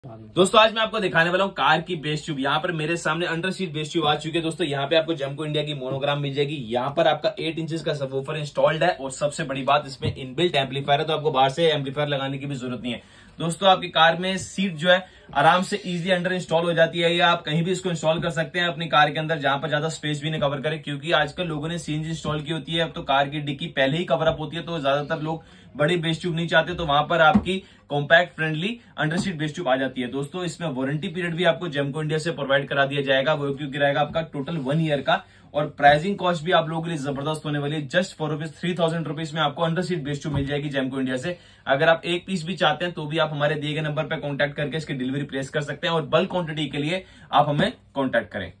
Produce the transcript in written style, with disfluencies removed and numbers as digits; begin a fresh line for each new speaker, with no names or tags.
दोस्तों आज मैं आपको दिखाने वाला हूँ कार की बेस ट्यूब। यहाँ पर मेरे सामने अंडर सीट बेस ट्यूब आ चुकी है। दोस्तों यहाँ पे आपको जेमको इंडिया की मोनोग्राम मिल जाएगी। यहाँ पर आपका 8 इंचेस का सबवूफर इंस्टॉल्ड है और सबसे बड़ी बात इसमें इनबिल्ट एम्पलीफायर है, तो आपको बाहर से एम्पलीफायर लगाने की भी जरूरत नहीं है। दोस्तों आपकी कार में सीट जो है आराम से इजीली अंडर इंस्टॉल हो जाती है, या आप कहीं भी इसको इंस्टॉल कर सकते हैं अपनी कार के अंदर जहां पर ज्यादा स्पेस भी नहीं कवर करे, क्योंकि आजकल लोगों ने सीएनजी इंस्टॉल की होती है। अब तो कार की डिक्की पहले ही कवर अप होती है, तो ज्यादातर लोग बड़ी बेस ट्यूब नहीं चाहते, तो वहां पर आपकी compact friendly under seat bass tube आ जाती है। दोस्तों इसमें वारंटी पीरियड भी आपको जेमको इंडिया से प्रोवाइड करा दिया जाएगा, वो क्योंकि रहेगा आपका टोटल 1 ईयर का। और प्राइसिंग कॉस्ट भी आप लोगों के लिए जबरदस्त होने वाली है। जस्ट फॉर ₹3000 में आपको अंडर सीट बेस ट्यूब मिल जाएगी जेमको इंडिया से। अगर आप एक पीस भी चाहते हैं तो भी आप हमारे दिए गए नंबर पर कॉन्टैक्ट करके इसकी डिलीवरी प्लेस कर सकते हैं, और बल्क क्वांटिटी के लिए आप हमें कॉन्टैक्ट करें।